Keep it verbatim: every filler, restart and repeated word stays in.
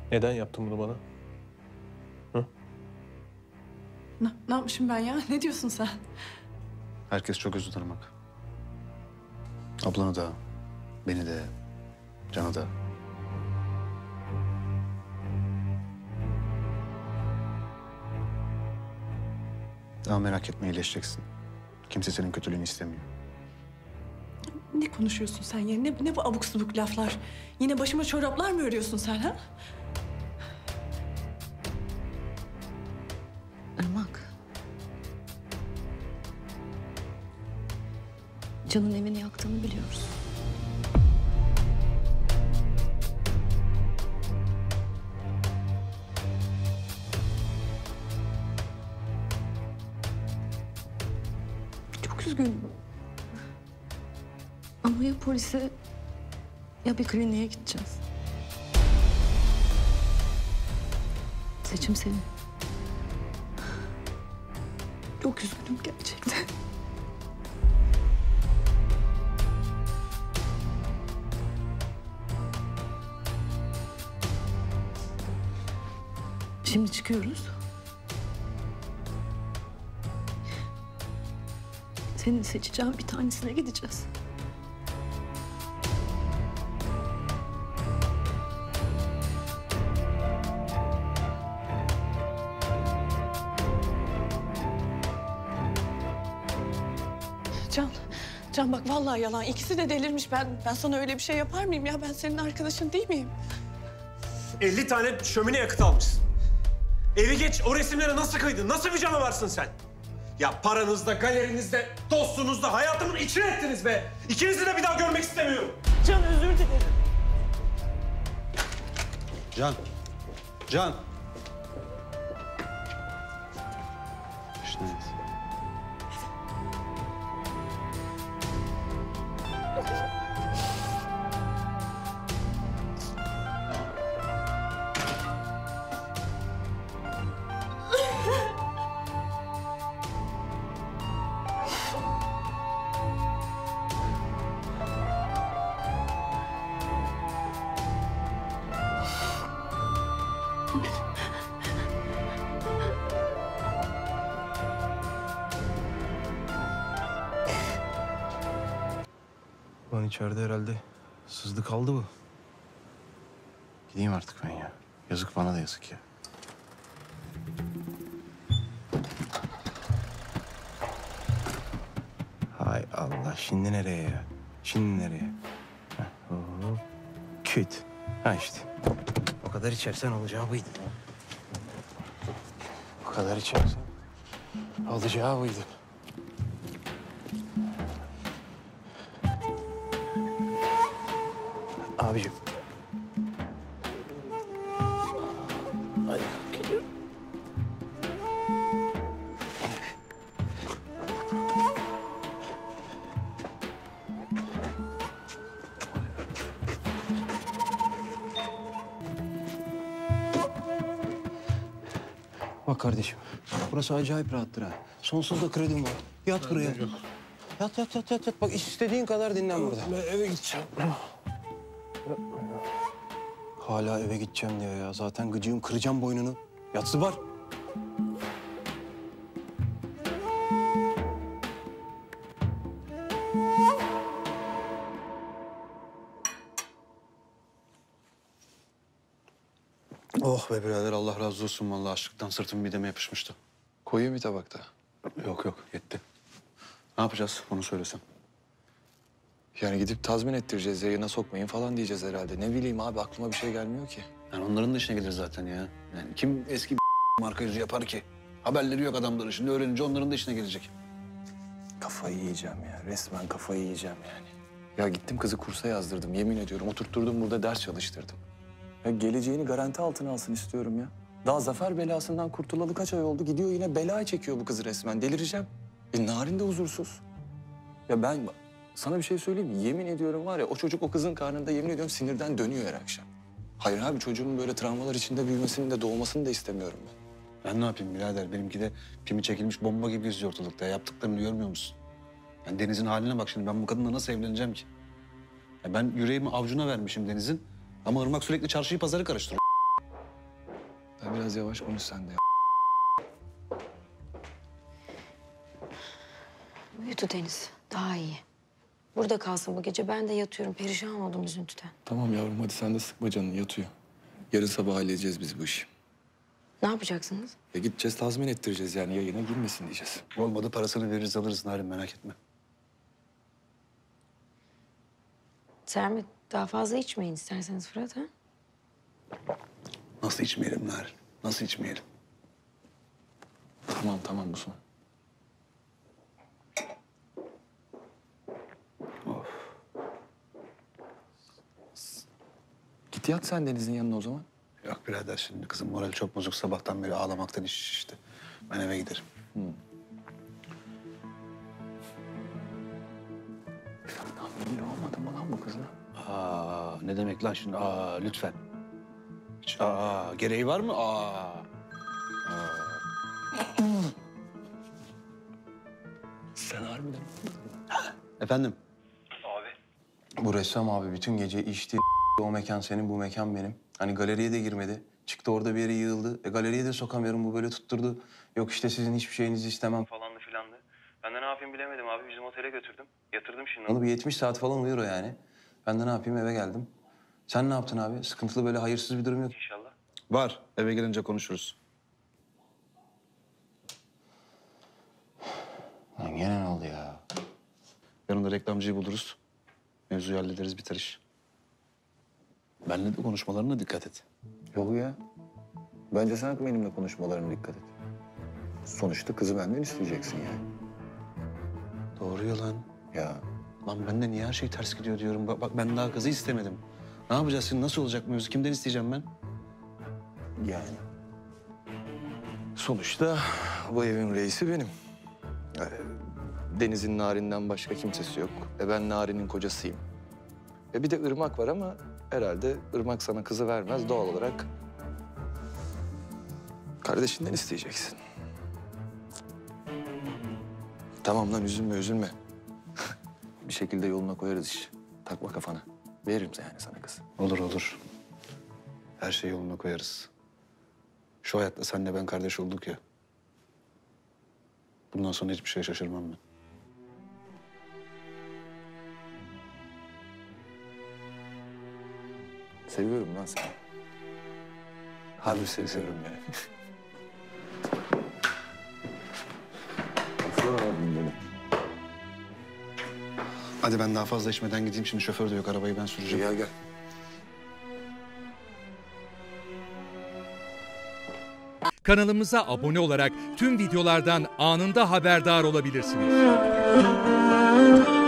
Neden yaptın bunu bana? Hı? Ne, ne yapmışım ben ya? Ne diyorsun sen? Herkes çok özür dilemek. Ablanı da, beni de, Can'ı da. Daha merak etme, iyileşeceksin. Kimse senin kötülüğünü istemiyor. Ne konuşuyorsun sen ya? Ne, ne bu abuk subuk laflar? Yine başıma çoraplar mı örüyorsun sen ha? Irmak. Can'ın evini yaktığını biliyoruz. Çok üzgünüm. Ama ya polise ya bir kliniğe gideceğiz. Seçim senin. Çok üzgünüm gerçekten. Şimdi çıkıyoruz. Senin seçeceğin bir tanesine gideceğiz. Can, Can bak vallahi yalan. İkisi de delirmiş. Ben ben sana öyle bir şey yapar mıyım ya? Ben senin arkadaşın değil miyim? elli tane şömine yakıt almışsın. Evi geç, o resimlere nasıl kıydın? Nasıl bir canavarsın sen? Ya paranızda, galerinizde, dostunuzda hayatımın içine ettiniz be. İkinizi de bir daha görmek istemiyorum. Can özür dilerim. Can, Can. İşte neyse. Lan içeride herhalde sızdı kaldı bu. Gideyim artık ben ya. Yazık bana da yazık ya. Hay Allah, şimdi nereye ya? Şimdi nereye? Heh, hop. Küt. Ha işte. O kadar içersen olacağı buydu. O kadar içersen olacağı buydu. Abicim. Hadi geliyorum. Bak kardeşim, burası acayip rahattır ha. Sonsuz da kredim var. Yat buraya. Yat, yat, yat, yat, yat. Bak istediğin kadar dinlen burada. Ben eve gideceğim. Hala eve gideceğim diyor ya. Zaten gıcığım, kıracağım boynunu. Yatsı var. Oh be birader, Allah razı olsun vallahi, açlıktan sırtım mideme yapışmıştı. Koyayım bir tabakta. Yok yok, yetti. Ne yapacağız onu söylesem. Yani gidip tazmin ettireceğiz, yayına sokmayın falan diyeceğiz herhalde. Ne bileyim abi, aklıma bir şey gelmiyor ki. Yani onların da işine gelir zaten ya. Yani kim eski marka yüzü yapar ki? Haberleri yok adamların. Şimdi öğrenince onların da işine gelecek. Kafayı yiyeceğim ya, resmen kafayı yiyeceğim yani. Ya gittim kızı kursa yazdırdım, yemin ediyorum. Oturtturdum burada, ders çalıştırdım. Ya geleceğini garanti altına alsın istiyorum ya. Daha zafer belasından kurtulalı kaç ay oldu? Gidiyor yine bela çekiyor bu kızı resmen. Delireceğim. E Narin de huzursuz. Ya ben sana bir şey söyleyeyim mi? Yemin ediyorum var ya, o çocuk o kızın karnında yemin ediyorum sinirden dönüyor her akşam. Hayır abi, çocuğumun böyle travmalar içinde büyümesini de doğmasını da istemiyorum ben. Ben ne yapayım birader? Benimki de pimi çekilmiş bomba gibi geziyor ortalıkta. Yaptıklarını görmüyor musun? Yani Deniz'in haline bak şimdi. Ben bu kadınla nasıl evleneceğim ki? Ya ben yüreğimi avcuna vermişim Deniz'in. Ama Irmak sürekli çarşıyı pazarı karıştırıyor. Ya biraz yavaş konuş sen de ya. Uyudu Deniz. Daha iyi. Burada kalsın bu gece. Ben de yatıyorum. Perişan oldum üzüntüden. Tamam yavrum hadi sen de sıkma canını yatıyor. Yarın sabah halledeceğiz biz bu işi. Ne yapacaksınız? Ya gideceğiz tazmin ettireceğiz yani yayına girmesin diyeceğiz. Olmadı parasını veririz alırız Narin, merak etme. Sermet daha fazla içmeyin isterseniz Fırat ha? Nasıl içmeyelim Narin? Nasıl içmeyelim? Tamam tamam bu son. Of. Git yat sen Deniz'in yanına o zaman. Yok birader, şimdi kızım moral çok bozuk, sabahtan beri ağlamaktan iş şişti. Ben eve giderim. Lan belli olmadı mı lan bu kızla? Aa, ne demek lan şimdi? Aa, lütfen. Hiç, aa, gereği var mı? Aa. Sen harbiden. Efendim? Bu ressam abi bütün gece içti. O mekan senin, bu mekan benim. Hani galeriye de girmedi. Çıktı orada bir yere yığıldı. E galeriye de sokamıyorum. Bu böyle tutturdu. Yok işte sizin hiçbir şeyinizi istemem falandı filandı. Ben de ne yapayım bilemedim abi. Bizim otele götürdüm. Yatırdım şimdi. Onu bir yetmiş saat falan uyur o yani. Ben de ne yapayım eve geldim. Sen ne yaptın abi? Sıkıntılı böyle hayırsız bir durum yok. İnşallah. Var. Eve gelince konuşuruz. Lan gene ne oldu ya? Yanında reklamcıyı buluruz. Mevzuyu hallederiz, biter iş. Benimle de konuşmalarına dikkat et. Yok ya. Bence sen benimle konuşmalarına dikkat et. Sonuçta kızı benden isteyeceksin yani. Doğru ya lan. Ya Lan ben de niye her şey ters gidiyor diyorum. Bak, bak ben daha kızı istemedim. Ne yapacağız şimdi? Nasıl olacak mevzu? Kimden isteyeceğim ben? yani. Sonuçta bu evin reisi benim. Ee, Deniz'in Narin'den başka kimsesi yok. E ben Narin'in kocasıyım. E bir de Irmak var ama herhalde Irmak sana kızı vermez. Doğal olarak kardeşinden isteyeceksin. Tamam lan üzülme üzülme. Bir şekilde yoluna koyarız iş. Takma kafana. Veririm yani sana kız. Olur olur. Her şeyi yoluna koyarız. Şu hayatta senle ben kardeş olduk ya. Bundan sonra hiçbir şeye şaşırmam ben. Seviyorum lan seni. Harbi seni Seviyorum seviyorum. yani. Aslan abim benim. Hadi ben daha fazla içmeden gideyim. Şimdi şoför de yok. Arabayı ben süreceğim. Gel gel. Kanalımıza abone olarak tüm videolardan anında haberdar olabilirsiniz.